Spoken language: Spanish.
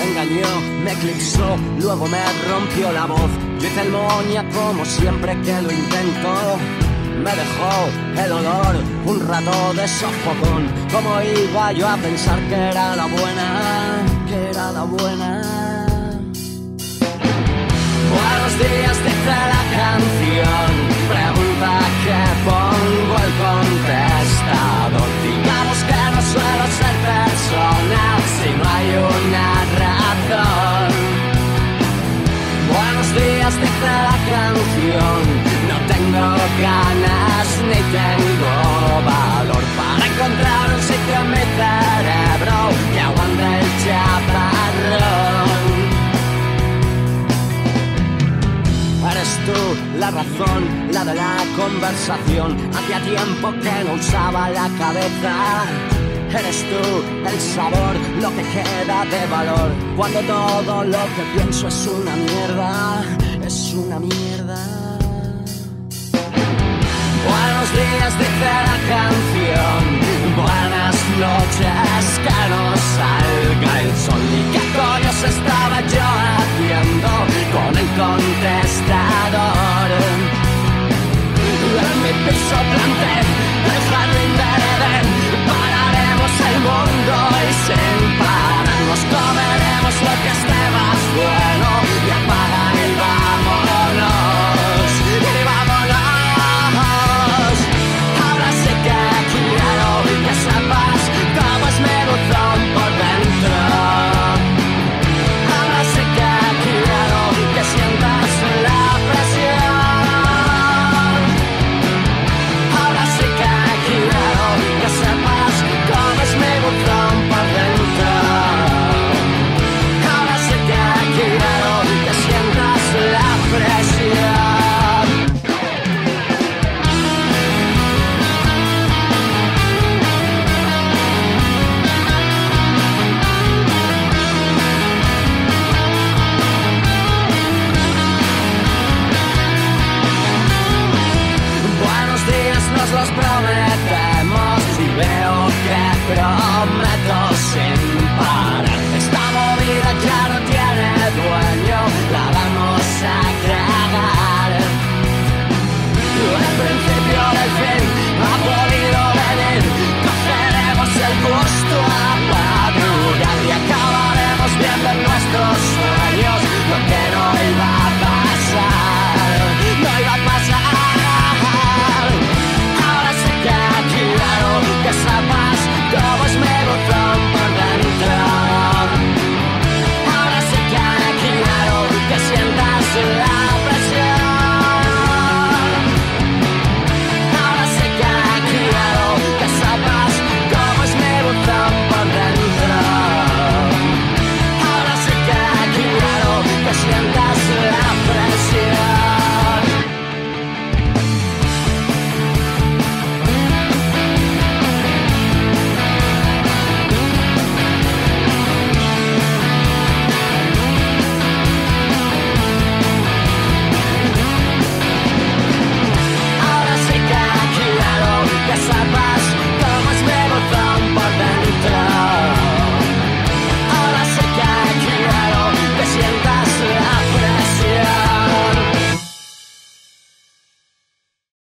engañó, me eclipsó, luego me rompió la voz. Yo hice el moña como siempre que lo intento. Me dejó el olor, un rato de sofocón. ¿Cómo iba yo a pensar que era la buena? Que era la buena. Buenos días, dice la canción. Pregunta que pongo el contestador. Digamos que no suelo ser personal si no hay una razón. Buenos días, dice la canción. No tengo ganas ni tengo valor para encontrar un sitio en mi cerebro que aguante el chaparrón. Eres tú la razón, la de la conversación. Hacía tiempo que no usaba la cabeza. Eres tú el sabor, lo que queda de valor. Cuando todo lo que pienso es una mierda, es una mierda. Buenos días, dice la canción. Buenas noches, que nos sale.